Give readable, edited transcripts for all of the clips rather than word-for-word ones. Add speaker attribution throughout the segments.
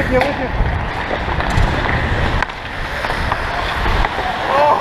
Speaker 1: with you, with you.
Speaker 2: Oh!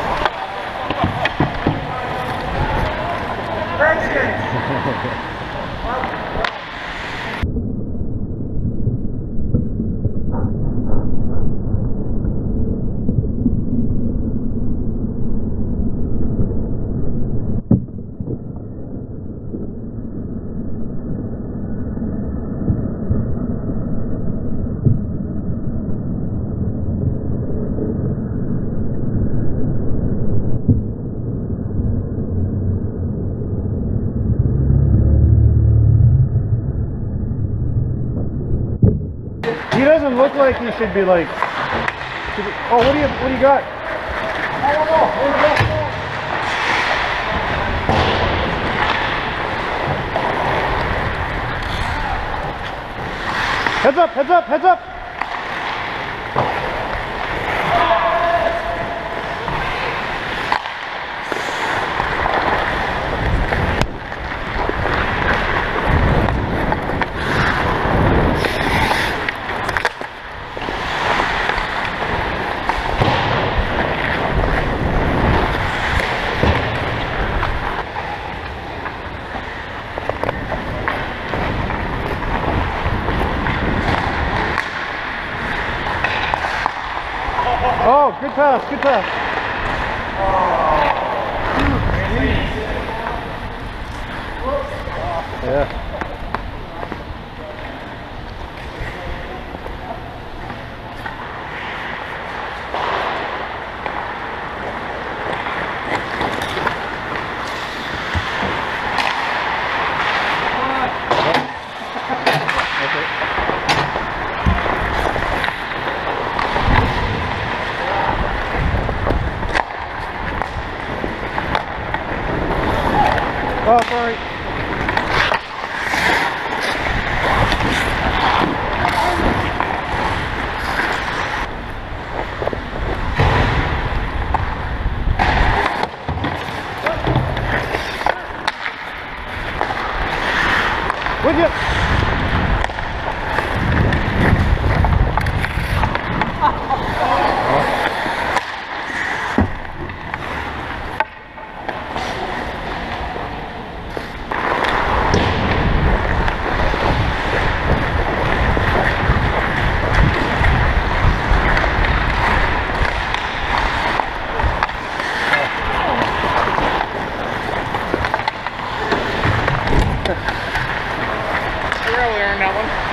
Speaker 1: He doesn't look like he should be like. Oh, what do you got?
Speaker 2: I don't know.
Speaker 1: Heads up, heads up, heads up. Oh, good pass, good pass. Yeah. Oh, sorry. With you.
Speaker 2: I really earned that one.